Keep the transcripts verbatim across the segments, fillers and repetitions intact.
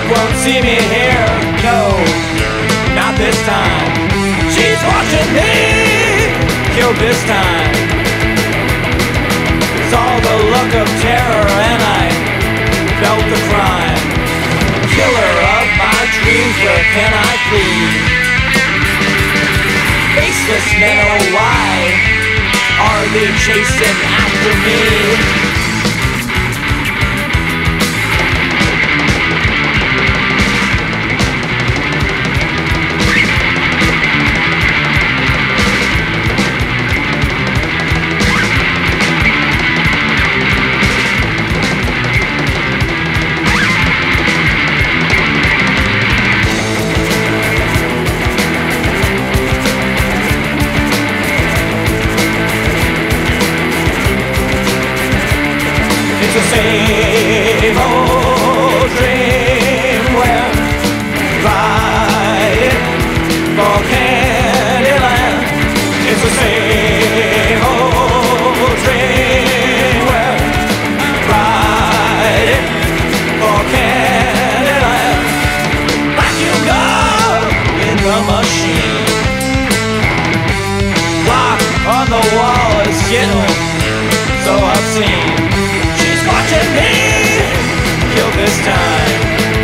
won't see me here, no, not this time. She's watching me kill this time. Saw the look of terror and I felt the crime. Killer of my dreams, where can I flee? Faceless men, oh why are they chasing after me? The same old dream where riding for Candyland. It's the same old dream where riding for Candyland. Back you go in the machine. Clock on the wall is getting so obscene. Watching me kill this time.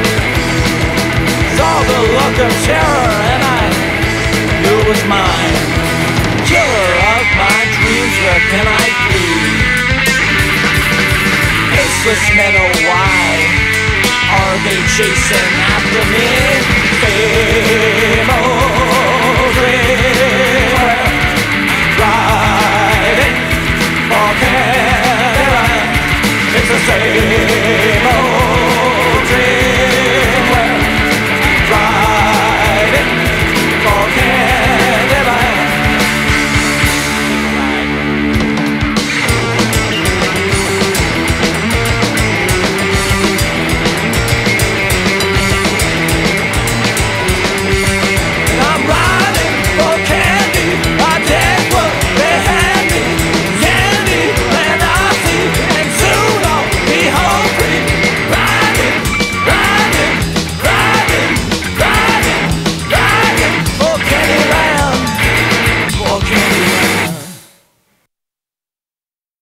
Saw the look of terror and I knew it was mine. Killer of my dreams, where can I flee? Faceless men, oh why are they chasing after me? Same old dream, riding for Candyland. It's the same old